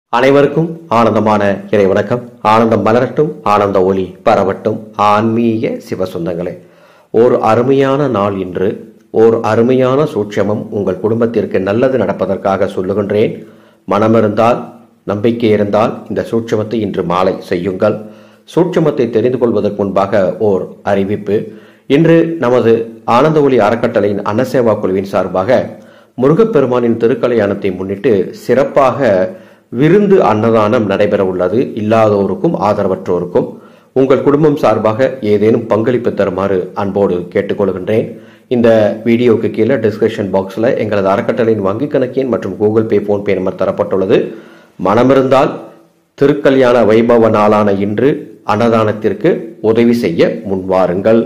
அனைவருக்கும் ஆனந்தமான இறை வணக்கம். ஆனந்தம் மலரட்டும், ஆனந்த ஒளி பரவட்டும். ஆன்மீக சிவசொந்தங்களே, ஒரு அருமையான நாள் இன்று. ஒரு அருமையான சூட்சமம் உங்கள் குடும்பத்திற்கு நல்லது நடப்பதற்காக சொல்லுகின்றேன். மனமிருந்தால், நம்பிக்கை இருந்தால் இந்த சூட்சமத்தை இன்று மாலை செய்யுங்கள். சூட்சமத்தை தெரிந்து கொள்வதற்கு முன்பாக ஓர் அறிவிப்பு. இன்று நமது ஆனந்த ஒளி அறக்கட்டளையின் அன்னசேவா குழுவின் சார்பாக முருகப்பெருமானின் திருக்கல்யாணத்தை முன்னிட்டு சிறப்பாக விருந்து அன்னதானம் நடைபெற உள்ளது. இல்லாதோருக்கும் ஆதரவற்றோருக்கும் உங்கள் குடும்பம் சார்பாக ஏதேனும் பங்களிப்பு தருமாறு அன்போடு கேட்டுக்கொள்கின்றேன். இந்த வீடியோவுக்கு கீழே டிஸ்கிரிப்ஷன் பாக்ஸில் எங்களது அறக்கட்டளையின் வங்கி கணக்கின் மற்றும் கூகுள் பே, போன்பே நம்பர் தரப்பட்டுள்ளது. மனமிருந்தால் திருக்கல்யாண வைபவ நாளான இன்று அன்னதானத்திற்கு உதவி செய்ய முன்வாருங்கள்.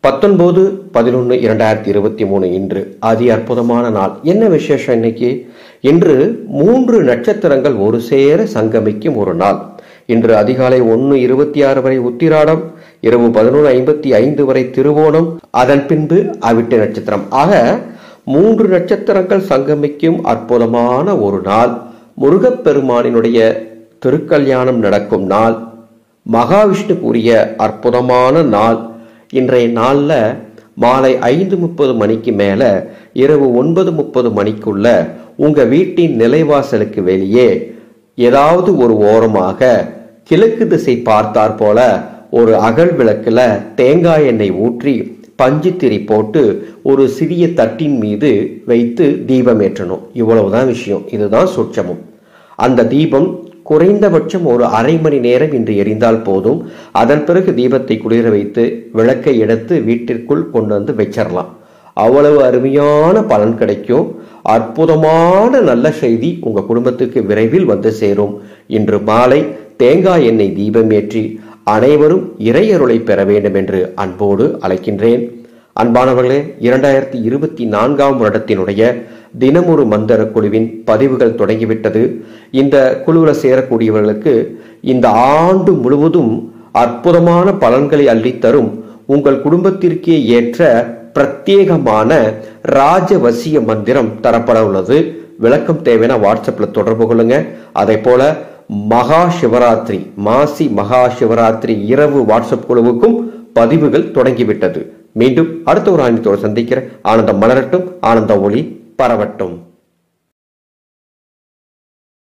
19/11/2023 இன்று அதி அற்புதமான நாள். என்ன விசேஷம் இன்னைக்கு? இன்று 3 நட்சத்திரங்கள் ஒரு சேர சங்கமிக்கும் ஒரு நாள். இன்று அதிகாலை 1:26 வரை உத்திராடம், இரவு 11:55 வரை திருவோணம், அதன் பின்பு அவிட்ட நட்சத்திரம். ஆக 3 நட்சத்திரங்கள் சங்கமிக்கும் அற்புதமான ஒரு நாள். முருகப்பெருமானினுடைய திருக்கல்யாணம் நடக்கும் நாள். மகாவிஷ்ணு கூறிய அற்புதமான நாள். இன்றைய நாள்ல மாலை 5:30 மணிக்கு மேல இரவு 9:30 மணிக்குள்ள உங்க வீட்டின் நிலைவாசலுக்கு வெளியே ஏதாவது ஒரு ஓரமாக கிழக்கு திசை பார்த்தார் போல ஒரு அகல் விளக்குல தேங்காய் எண்ணெய் ஊற்றி பஞ்சுத்திரி போட்டு ஒரு சிறிய தட்டின் மீது வைத்து தீபம் ஏற்றணும். இவ்வளவுதான் விஷயம். இதுதான் சூட்சமம். அந்த தீபம் குறைந்தபட்சம் ஒரு அரை மணி நேரம் இன்று எரிந்தால் போதும். அதன் பிறகு தீபத்தை குளிர வைத்து விளக்கை எடுத்து வீட்டிற்குள் கொண்டு வந்து வச்சிடலாம். அவ்வளவு அருமையான பலன் கிடைக்கும். அற்புதமான நல்ல செய்தி உங்க குடும்பத்துக்கு விரைவில் வந்து சேரும். இன்று மாலை தேங்காய் எண்ணெய் தீபம் ஏற்றி அனைவரும் இறையருளை பெற வேண்டும் என்று அன்போடு அழைக்கின்றேன். அன்பானவர்களே, 2024ஆம் வருடத்தினுடைய தினமொரு மந்திர குழுவின் பதிவுகள் தொடங்கிவிட்டது. இந்த குழுவில் சேரக்கூடியவர்களுக்கு இந்த ஆண்டு முழுவதும் அற்புதமான பலன்களை அள்ளித்தரும் உங்கள் குடும்பத்திற்கே ஏற்ற பிரத்யேகமான ராஜவசிய மந்திரம் தரப்பட உள்ளது. விளக்கம் தேவையான வாட்ஸ்அப்ல தொடர்பு கொள்ளுங்க. அதே போல மகா சிவராத்திரி, மாசி மகா சிவராத்திரி இரவு வாட்ஸ்அப் குழுவுக்கும் பதிவுகள் தொடங்கிவிட்டது. மீண்டும் அடுத்த ஒரு ஆன்மீகத்தோடு சந்திக்கிற. ஆனந்தம் மலரட்டும், ஆனந்த ஒளி பரவட்டும்.